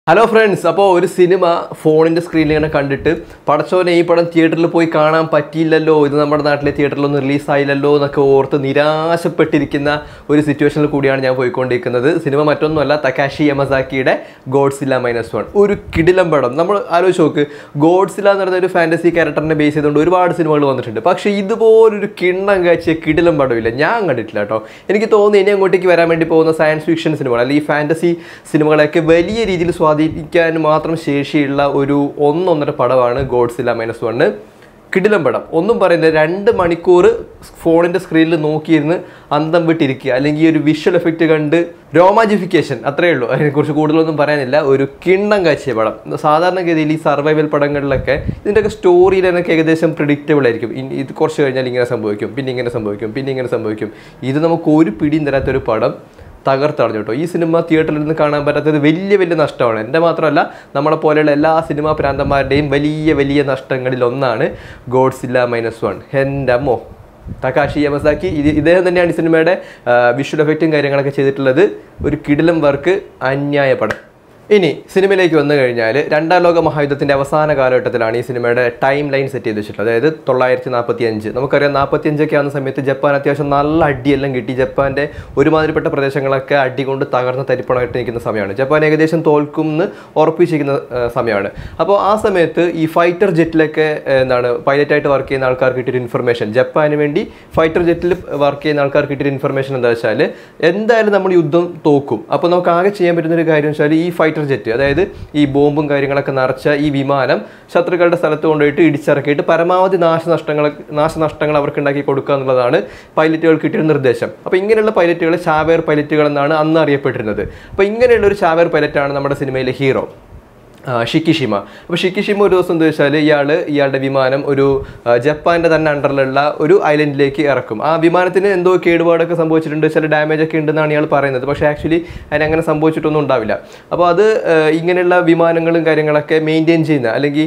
Hello friends, now one cinema phone in the screen കണ്ടിട്ട് പടച്ചോനെ ഈ പടം തിയേറ്ററിൽ പോയി കാണാൻ പറ്റിയില്ലല്ലോ ഇത് നമ്മുടെ നാട്ടിലെ തിയേറ്ററിൽ ഒന്ന് റിലീസ് ആയില്ലല്ലോ എന്നൊക്കെ ഓർത്ത് നിരാശപ്പെട്ടിരിക്കുന്ന ഒരു സിറ്റുവേഷനിൽ കൂടിയാണ് ഞാൻ പോയിക്കൊണ്ടിരിക്കുന്നത് സിനിമ മറ്റൊന്നുമല്ല തകാഷി യമസാക്കിയുടെ ഗോഡ്സില്ല -1 ഒരു കിടിലം പടം നമ്മൾ ആലോചിച്ച് നോക്ക് ഗോഡ്സില്ല എന്ന് പറയുന്ന ഒരു ഫാന്റസി ക്യാരക്ടറിനെ ബേസ് ചെയ്തുകൊണ്ട് ഒരുപാട് സിനിമകൾ വന്നിട്ടുണ്ട് പക്ഷേ ഇതുപോലൊരു കിണ്ണം കാഴ്ച കിടിലം പടമില്ല ഞാൻ കണ്ടിട്ടില്ല കേട്ടോ എനിക്ക് തോന്നുന്നു ഇനി അങ്ങോട്ടേക്ക് വരാൻ വേണ്ടി പോകുന്ന സയൻസ് ഫിക്ഷൻ സിനിമകൾ അല്ലെങ്കിൽ ഫാന്റസി സിനിമകളൊക്കെ വലിയ രീതിയിൽ സ്വാധീനിക്കാൻ മാത്രം ശേഷിയുള്ള ഒരു ഒന്നൊന്നര പടമാണ് ഗോഡ്സില്ല -1 കിടിലം പടം ഒന്നും പറയുന്നില്ല 2 മണിക്കൂർ ഫോണിൻ്റെ സ്ക്രീനിൽ നോക്കിയിരുന്ന് അന്തം വിട്ടിരിക്കുക അല്ലെങ്കിൽ ഒരു വിഷ്വൽ എഫക്റ്റ് കണ്ട് രോമാജിഫിക്കേഷൻ അത്രയേ ഉള്ളൂ അതിനെക്കുറിച്ച് കൂടുതലൊന്നും പറയാനില്ല ഒരു കിണ്ണം കാഴ്ച പടം സാധാരണഗതിയിൽ ഈ സർവൈവൽ പടങ്ങളിലൊക്കെ ഇതിൻ്റെയൊക്കെ സ്റ്റോറിയിൽ എന്നൊക്കെ ഏകദേശം പ്രിഡിക്റ്റബിൾ ആയിരിക്കും ഇത് കുറച്ച് കഴിഞ്ഞാൽ ഇങ്ങനെ സംഭവിക്കും പിന്നെ ഇങ്ങനെ സംഭവിക്കും പിന്നെ ഇങ്ങനെ സംഭവിക്കും ഇത് നമുക്ക് ഒരു പിടിയും തരാത്തൊരു പടം തകർത്തടഞ്ഞു കേട്ടോ ഈ സിനിമ തിയേറ്ററിൽ നിന്ന് കാണാൻ പറ്റാത്തത് വലിയ നഷ്ടമാണ് എൻ്റെ മാത്രമല്ല നമ്മളെ പോലെയുള്ള എല്ലാ സിനിമാ പ്രാന്തന്മാരുടെയും വലിയ നഷ്ടങ്ങളിൽ ഒന്നാണ് ഗോഡ്സില്ല -1 എൻ്റെ അമ്മോ തകാഷി യമസാക്കി ഇദ്ദേഹം തന്നെയാണ് ഈ സിനിമയുടെ വിഷ്വൽ എഫക്റ്റും കാര്യങ്ങളൊക്കെ ചെയ്തിട്ടുള്ളത് ഒരു കിടിലം വർക്ക് അന്യായ പടം ഇനി സിനിമയിലേക്ക് വന്നു കഴിഞ്ഞാൽ രണ്ടാം ലോക മഹായുദ്ധത്തിൻ്റെ അവസാന കാലഘട്ടത്തിലാണ് ഈ സിനിമയുടെ ടൈം ലൈൻ സെറ്റ് ചെയ്ത് വെച്ചിട്ടുള്ളത് അതായത് 945 നമുക്കറിയാം 45 ആവുന്ന സമയത്ത് ജപ്പാൻ അത്യാവശ്യം നല്ല അടിയെല്ലാം കിട്ടി ജപ്പാൻ്റെ ഒരുമാതിരിപ്പെട്ട പ്രദേശങ്ങളൊക്കെ അടി കൊണ്ട് തകർന്ന് തരിപ്പണമായിട്ട് നിൽക്കുന്ന സമയമാണ് ജപ്പാൻ ഏകദേശം തോൽക്കുമെന്ന് ഉറപ്പിച്ചിരിക്കുന്ന സമയമാണ് അപ്പോൾ ആ സമയത്ത് ഈ ഫൈറ്റർ ജെറ്റിലൊക്കെ പൈലറ്റായിട്ട് വർക്ക് ചെയ്യുന്ന ആൾക്കാർക്ക് കിട്ടിയൊരു ഇൻഫർമേഷൻ ജപ്പാന് വേണ്ടി ഫൈറ്റർ ജെറ്റിൽ വർക്ക് ചെയ്യുന്ന ആൾക്കാർക്ക് കിട്ടിയൊരു ഇൻഫർമേഷൻ എന്താ വെച്ചാൽ എന്തായാലും നമ്മൾ യുദ്ധം തോക്കും അപ്പോൾ നമുക്ക് ആകെ ചെയ്യാൻ പറ്റുന്നൊരു കാര്യം വെച്ചാൽ ഈ ഫൈറ്റർ ജെറ്റ് അതായത് ഈ ബോംബും കാര്യങ്ങളൊക്കെ നിറച്ച ഈ വിമാനം ശത്രുക്കളുടെ സ്ഥലത്ത് കൊണ്ടുപോയിട്ട് ഇടിച്ചിറക്കിയിട്ട് പരമാവധി നാശനഷ്ടങ്ങൾ അവർക്ക് ഉണ്ടാക്കി കൊടുക്കുക എന്നുള്ളതാണ് പൈലറ്റുകൾക്ക് കിട്ടിയ നിർദ്ദേശം അപ്പോൾ ഇങ്ങനെയുള്ള പൈലറ്റുകൾ ചാവേർ പൈലറ്റുകൾ എന്നാണ് അന്ന് അറിയപ്പെട്ടിരുന്നത് അപ്പോൾ ഇങ്ങനെയുള്ള ഒരു ചാവേർ പൈലറ്റാണ് നമ്മുടെ സിനിമയിലെ ഹീറോ ഷിക്കിഷിമ അപ്പോൾ ഷിക്കിഷിമ ഒരു ദിവസം എന്താ വെച്ചാൽ ഇയാളുടെ വിമാനം ഒരു ജപ്പാൻ്റെ തന്നെ അണ്ടറിലുള്ള ഒരു ഐലൻഡിലേക്ക് ഇറക്കും ആ വിമാനത്തിന് എന്തോ കേടുപാടൊക്കെ സംഭവിച്ചിട്ടുണ്ട് ചില ഡാമേജ് ഒക്കെ ഉണ്ടെന്നാണ് ഇയാൾ പറയുന്നത് പക്ഷേ ആക്ച്വലി അതിനങ്ങനെ സംഭവിച്ചിട്ടൊന്നും ഉണ്ടാവില്ല അപ്പോൾ അത് ഇങ്ങനെയുള്ള വിമാനങ്ങളും കാര്യങ്ങളൊക്കെ മെയിൻറ്റെയിൻ ചെയ്യുന്ന അല്ലെങ്കിൽ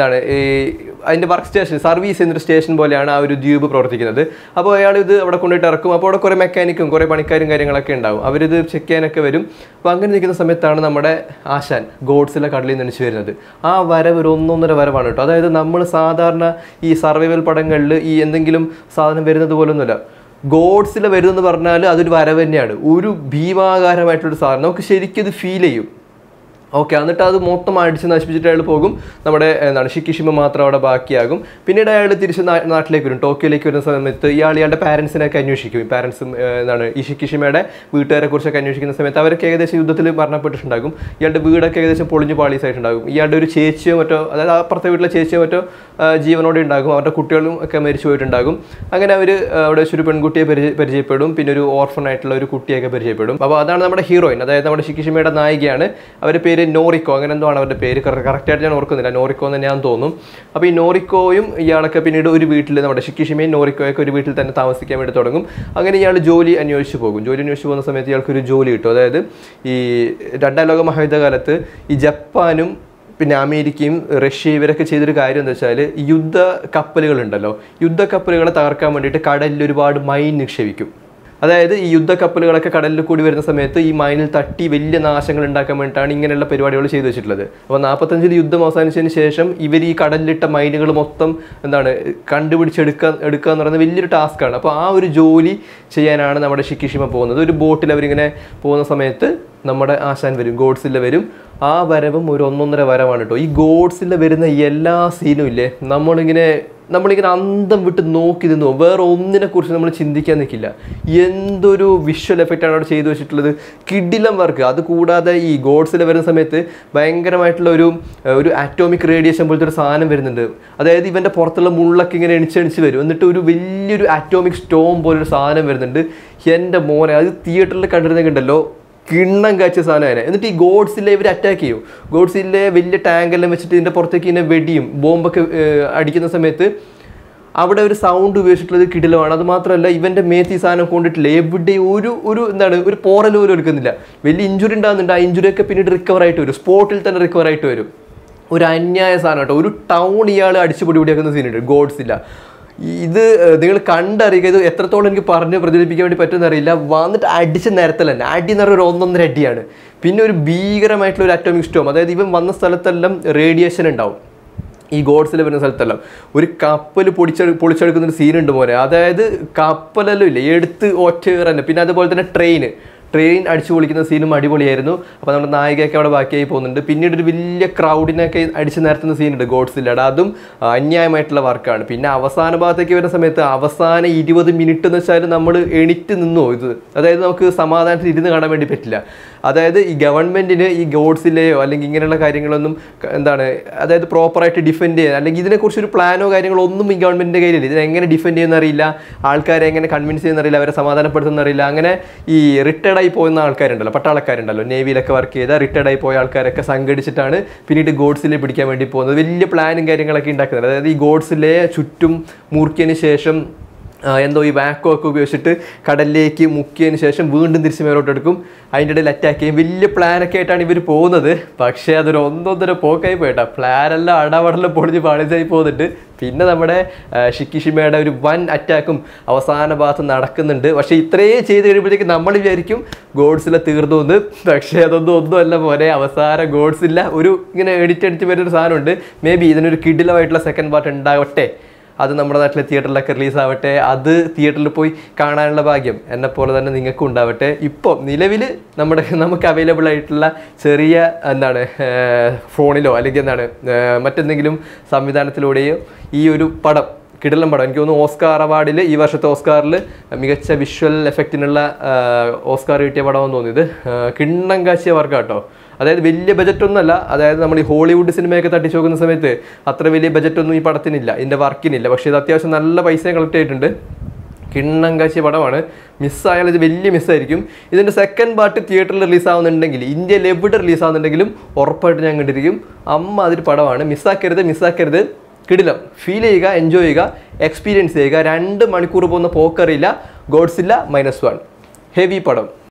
അതിൻ്റെ വർക്ക് സ്റ്റേഷൻ സർവീസ് ചെയ്യുന്നൊരു സ്റ്റേഷൻ പോലെയാണ് ആ ഒരു ദ്വീപ് പ്രവർത്തിക്കുന്നത് അപ്പോൾ അയാൾ ഇത് അവിടെ കൊണ്ടുപോയിട്ട് ഇറക്കും അപ്പോൾ അവിടെ കുറേ മെക്കാനിക്കും കുറേ പണിക്കാരും കാര്യങ്ങളൊക്കെ ഉണ്ടാവും അവരിത് ചെക്ക് ചെയ്യാനൊക്കെ വരും അപ്പോൾ അങ്ങനെ നിൽക്കുന്ന സമയത്താണ് നമ്മുടെ ആശാൻ ഗോഡ്സില്ല കടലിൽ നിന്ന് എണിച്ച് വരുന്നത് ആ വരവ് ഒരു ഒന്നൊന്നര വരവാണ് കേട്ടോ അതായത് നമ്മൾ സാധാരണ ഈ സർവൈവൽ പടങ്ങളിൽ ഈ എന്തെങ്കിലും സാധനം വരുന്നത് പോലൊന്നുമില്ല ഗോഡ്സില്ല വരുന്നതെന്ന് പറഞ്ഞാൽ അതൊരു വരവ് തന്നെയാണ് ഒരു ഭീമാകാരമായിട്ടുള്ളൊരു സാധനം നമുക്ക് ശരിക്കും ഇത് ഫീൽ ചെയ്യും ഓക്കെ എന്നിട്ട് അത് മൊത്തം അടിച്ച് നശിപ്പിച്ചിട്ട് അയാൾ പോകും നമ്മുടെ ഷിക്കിഷിമ മാത്രം അവിടെ ബാക്കിയാകും പിന്നീട് അയാൾ തിരിച്ച് നാട്ടിലേക്ക് വരും ടോക്കിയോയിലേക്ക് വരുന്ന സമയത്ത് ഇയാളുടെ പാരൻസിനൊക്കെ അന്വേഷിക്കും ഈ പാരൻസും ഈ ഷിക്കിഷിമയുടെ വീട്ടുകാരെ കുറിച്ചൊക്കെ അന്വേഷിക്കുന്ന സമയത്ത് അവരൊക്കെ ഏകദേശം യുദ്ധത്തിൽ മരണപ്പെട്ടിട്ടുണ്ടാകും ഇയാളുടെ വീടൊക്കെ ഏകദേശം പൊളിഞ്ഞു പാളീസായിട്ടുണ്ടാകും ഇയാളുടെ ഒരു ചേച്ചിയോ മറ്റോ അതായത് അപ്പുറത്തെ വീട്ടിലെ ചേച്ചിയോ മറ്റോ ജീവനോടെ ഉണ്ടാകും അവരുടെ കുട്ടികളും ഒക്കെ മരിച്ചു പോയിട്ടുണ്ടാകും അങ്ങനെ അവർ അവിടെ വെച്ചൊരു പെൺകുട്ടിയെ പരിചയപ്പെടും പിന്നെ ഒരു ഓർഫൺ ആയിട്ടുള്ള ഒരു കുട്ടിയൊക്കെ പരിചയപ്പെടും അപ്പോൾ അതാണ് നമ്മുടെ ഹീറോയിൻ അതായത് നമ്മുടെ ഷിക്കിഷിമയുടെ നായികയാണ് അവരുടെ പേര് നോറിക്കോ അങ്ങനെ എന്തോ ആണ് അവരുടെ പേര് കറക്റ്റായിട്ട് ഞാൻ ഓർക്കുന്നില്ല നോറിക്കോ എന്ന് ഞാൻ തോന്നും അപ്പോൾ ഈ നോറിക്കോയും ഇയാളൊക്കെ പിന്നീട് ഒരു വീട്ടിൽ നമ്മുടെ ഷിക്കിഷിമയും നോറിക്കോയൊക്കെ ഒരു വീട്ടിൽ തന്നെ താമസിക്കാൻ വേണ്ടി തുടങ്ങും അങ്ങനെ ഇയാൾ ജോലി അന്വേഷിച്ച് പോകുന്ന സമയത്ത് ഇയാൾക്കൊരു ജോലി കിട്ടും അതായത് ഈ രണ്ടാം ലോക മഹായുദ്ധ കാലത്ത് ഈ ജപ്പാനും പിന്നെ അമേരിക്കയും റഷ്യയും ഇവരൊക്കെ ചെയ്തൊരു കാര്യം എന്താ വെച്ചാൽ യുദ്ധ കപ്പലുകളുണ്ടല്ലോ യുദ്ധ കപ്പലുകളെ തകർക്കാൻ വേണ്ടിയിട്ട് കടലിൽ ഒരുപാട് മൈൻ നിക്ഷേപിക്കും അതായത് ഈ യുദ്ധ കപ്പലുകളൊക്കെ കടലിൽ കൂടി വരുന്ന സമയത്ത് ഈ മൈനിൽ തട്ടി വലിയ നാശങ്ങൾ ഉണ്ടാക്കാൻ വേണ്ടിയിട്ടാണ് ഇങ്ങനെയുള്ള പരിപാടികൾ ചെയ്തു വെച്ചിട്ടുള്ളത് അപ്പോൾ 45 യുദ്ധം അവസാനിച്ചതിന് ശേഷം ഇവർ ഈ കടലിലിട്ട മൈനുകൾ മൊത്തം കണ്ടുപിടിച്ചെടുക്കുക എന്ന് പറയുന്നത് വലിയൊരു ടാസ്ക്കാണ് അപ്പോൾ ആ ഒരു ജോലി ചെയ്യാനാണ് നമ്മുടെ ഷിക്കിഷിമ പോകുന്നത് ഒരു ബോട്ടിൽ അവരിങ്ങനെ പോകുന്ന സമയത്ത് നമ്മുടെ ആശാൻ വരും ഗോഡ്സില്ല വരും ആ വരവും ഒരു ഒന്നൊന്നര വരവാണ് കേട്ടോ ഈ ഗോഡ്സില്ല വരുന്ന എല്ലാ സീനും ഇല്ലേ നമ്മളിങ്ങനെ അന്തം വിട്ട് നോക്കി നിന്നു വേറെ ഒന്നിനെ കുറിച്ച് നമ്മൾ ചിന്തിക്കാൻ നിൽക്കില്ല എന്തൊരു വിഷ്വൽ എഫക്റ്റാണ് അവിടെ ചെയ്തു വെച്ചിട്ടുള്ളത് കിടിലം വർക്ക് അത് കൂടാതെ ഈ ഗോഡ്സില്ല വരുന്ന സമയത്ത് ഭയങ്കരമായിട്ടുള്ള ഒരു ആറ്റോമിക് റേഡിയേഷൻ പോലത്തെ ഒരു സാധനം വരുന്നുണ്ട് അതായത് ഇവൻ്റെ പുറത്തുള്ള മുള്ളൊക്കെ ഇങ്ങനെ എണിച്ച് വരും എന്നിട്ട് ഒരു വലിയൊരു ആറ്റോമിക് സ്റ്റോം പോലൊരു സാധനം വരുന്നുണ്ട് എൻ്റെ മോനെ അത് തിയേറ്ററിൽ കണ്ടിരുന്നെങ്കിണ്ടല്ലോ കിണ്ണം കാഴ്ച സാധനമാണ് എന്നിട്ട് ഈ ഗോഡ്സില്ല ഇവർ അറ്റാക്ക് ചെയ്യും ഗോഡ്സില്ല വലിയ ടാങ്കെല്ലാം വെച്ചിട്ട് ഇതിൻ്റെ പുറത്തേക്ക് ഇങ്ങനെ വെടിയും ബോംബൊക്കെ അടിക്കുന്ന സമയത്ത് അവിടെ ഒരു സൗണ്ട് ഉപയോഗിച്ചിട്ടുള്ളത് കിടിലമാണ് അത് മാത്രമല്ല ഇവൻ്റെ മേത്ത് ഈ സാധനം കൊണ്ടിട്ടില്ല എവിടെ ഒരു പോറൽ പോലും എടുക്കുന്നില്ല വലിയ ഇഞ്ചുറി ഉണ്ടാകുന്നുണ്ട് ആ ഇഞ്ചുറിയൊക്കെ പിന്നീട് റിക്കവറായിട്ട് വരും സ്പോട്ടിൽ തന്നെ റിക്കവറായിട്ട് വരും ഒരു അന്യായ സാധനം കേട്ടോ ഒരു ടൗൺ ഇയാൾ അടിച്ചു പൊടിയാക്കുന്ന സീനുണ്ട് ഗോഡ്സില്ല ഇത് നിങ്ങൾ കണ്ടറിയുക, ഇത് എത്രത്തോളം എനിക്ക് പറഞ്ഞ് പ്രചരിപ്പിക്കാൻ വേണ്ടി പറ്റുമെന്ന് അറിയില്ല. വന്നിട്ട് അടിച്ച് നിരത്തൽ തന്നെ, അടി എന്ന് പറഞ്ഞാൽ ഒരു 1-1.5 അടിയാണ്. പിന്നെ ഒരു ഭീകരമായിട്ടുള്ള ഒരു അറ്റോമിക് സ്റ്റോം, അതായത് ഇവൻ വന്ന സ്ഥലത്തെല്ലാം റേഡിയേഷൻ ഉണ്ടാവും. ഈ ഗോഡ്സിൽ വരുന്ന സ്ഥലത്തെല്ലാം ഒരു കപ്പൽ പൊളിച്ചെടുക്കുന്നൊരു സീനുണ്ട് മോനെ. അതായത് കപ്പലെല്ലാം ഇല്ലേ എടുത്ത് ഒറ്റയേറ് തന്നെ. പിന്നെ അതുപോലെ തന്നെ ട്രെയിൻ അടിച്ചു പൊളിക്കുന്ന സീനും അടിപൊളിയായിരുന്നു. അപ്പോൾ നമ്മുടെ നായികയൊക്കെ അവിടെ ബാക്കിയായി പോകുന്നുണ്ട്. പിന്നീട് ഒരു വലിയ ക്രൗഡിനൊക്കെ അടിച്ചു നിരത്തുന്ന സീനുണ്ട് ഗോഡ്സില്ലയുടെ, അതും അന്യായമായിട്ടുള്ള വർക്കാണ്. പിന്നെ അവസാന ഭാഗത്തേക്ക് വരുന്ന സമയത്ത് അവസാന 20 മിനിറ്റ് എന്ന് വെച്ചാൽ നമ്മൾ എണിറ്റ് നിന്നോ ഇത്, അതായത് നമുക്ക് സമാധാനത്തിൽ ഇരുന്ന് കാണാൻ വേണ്ടി പറ്റില്ല. അതായത് ഈ ഗവൺമെൻറ്റിന് ഈ ഗോഡ്സിലെയോ അല്ലെങ്കിൽ ഇങ്ങനെയുള്ള കാര്യങ്ങളൊന്നും അതായത് പ്രോപ്പറായിട്ട് ഡിഫെൻഡ് ചെയ്യാൻ അല്ലെങ്കിൽ ഇതിനെക്കുറിച്ചൊരു പ്ലാനോ കാര്യങ്ങളോ ഒന്നും ഈ ഗവൺമെൻറ്റിൻ്റെ കയ്യിലില്ല. ഇതിനെങ്ങനെ ഡിഫെൻഡ് ചെയ്യുന്നറിയില്ല, ആൾക്കാരെ എങ്ങനെ കൺവിൻസ് ചെയ്യുന്നറിയില്ല, അവരെ സമാധാനപ്പെടുത്തുന്നറിയില്ല. അങ്ങനെ ഈ റിട്ടയർഡായി പോകുന്ന ആൾക്കാരുണ്ടല്ലോ, പട്ടാളക്കാരുണ്ടല്ലോ, നേവിയിലൊക്കെ വർക്ക് ചെയ്ത റിട്ടയർഡായി പോയ ആൾക്കാരൊക്കെ സംഘടിച്ചിട്ടാണ് പിന്നീട് ഗോഡ്സിലെ പിടിക്കാൻ വേണ്ടി പോകുന്നത്. വലിയ പ്ലാനും കാര്യങ്ങളൊക്കെ ഉണ്ടാക്കുന്നത്. അതായത് ഈ ഗോഡ്സിലെ ചുറ്റും മുറിക്കിയതിന് ശേഷം എന്തോ ഈ വാക്കോ ഒക്കെ ഉപയോഗിച്ചിട്ട് കടലിലേക്ക് മുക്കിയതിന് ശേഷം വീണ്ടും തിരിച്ച് മേലോട്ട് എടുക്കും, അതിൻ്റെ ഇടയിൽ അറ്റാക്ക് ചെയ്യും. വലിയ പ്ലാനൊക്കെ ആയിട്ടാണ് ഇവർ പോകുന്നത്. പക്ഷേ അതൊരു 1-1.5 പോക്കായി പോയിട്ടാ. പ്ലാനെല്ലാം അടവടലും പൊളിഞ്ഞ് പാളിച്ചായി പോകുന്നുണ്ട്. പിന്നെ നമ്മുടെ ഷിക്കിഷിമയുടെ ഒരു വൻ അറ്റാക്കും അവസാന ഭാഗത്ത് നടക്കുന്നുണ്ട്. പക്ഷേ ഇത്രയും ചെയ്ത് കഴിയുമ്പോഴത്തേക്ക് നമ്മൾ വിചാരിക്കും ഗോഡ്സില്ല തീർന്നു എന്ന്. പക്ഷേ ഒന്നുമല്ല പോലെ. അവസാനം ഗോഡ്സില്ല ഒരു ഇങ്ങനെ എഡിറ്റ് വരുന്നൊരു സാധനമുണ്ട്. മേ ബി ഇതിനൊരു കിടിലമായിട്ടുള്ള സെക്കൻഡ് പാർട്ട് ഉണ്ടാവട്ടെ. അത് നമ്മുടെ നാട്ടിലെ തിയേറ്ററിലൊക്കെ റിലീസാവട്ടെ. അത് തിയേറ്ററിൽ പോയി കാണാനുള്ള ഭാഗ്യം എന്നെപ്പോലെ തന്നെ നിങ്ങൾക്കും ഉണ്ടാവട്ടെ. ഇപ്പോൾ നിലവിൽ നമുക്ക് അവൈലബിൾ ആയിട്ടുള്ള ചെറിയ ഫോണിലോ അല്ലെങ്കിൽ മറ്റെന്തെങ്കിലും സംവിധാനത്തിലൂടെയോ ഈ ഒരു പടം, കിടിലം പടം, എനിക്ക് തോന്നുന്നു ഓസ്കാർ അവാർഡിൽ, ഈ വർഷത്തെ ഓസ്കാറിൽ മികച്ച വിഷ്വൽ എഫക്റ്റിനുള്ള ഓസ്കാർ കിട്ടിയ പടമെന്ന് തോന്നിയത്. കിണ്ണം കാച്ചിയ വർക്കാട്ടോ. അതായത് വലിയ ബജറ്റൊന്നുമല്ല. അതായത് നമ്മൾ ഈ ഹോളിവുഡ് സിനിമയൊക്കെ തട്ടിച്ച് നോക്കുന്ന സമയത്ത് അത്ര വലിയ ബജറ്റൊന്നും ഈ പടത്തിനില്ല, ഇതിൻ്റെ വർക്കിനില്ല. പക്ഷേ ഇത് അത്യാവശ്യം നല്ല പൈസ കളക്ട് ചെയ്തിട്ടുണ്ട്. കിണ്ണം കാച്ചിയ പടമാണ്. മിസ്സായാൽ ഇത് വലിയ മിസ്സായിരിക്കും. ഇതിൻ്റെ സെക്കൻഡ് പാർട്ട് തിയേറ്ററിൽ റിലീസാവുന്നുണ്ടെങ്കിൽ, ഇന്ത്യയിൽ എവിടെ റിലീസാവുന്നുണ്ടെങ്കിലും ഉറപ്പായിട്ട് ഞാൻ കണ്ടിരിക്കും. അതൊരു പടമാണ്. മിസ്സാക്കരുത്. കിടിലം. ഫീൽ ചെയ്യുക, എൻജോയ് ചെയ്യുക, എക്സ്പീരിയൻസ് ചെയ്യുക. 2 മണിക്കൂർ പോകുന്ന പോക്കറിയില്ല. ഗോഡ്സില്ല -1 ഹെവി പടം.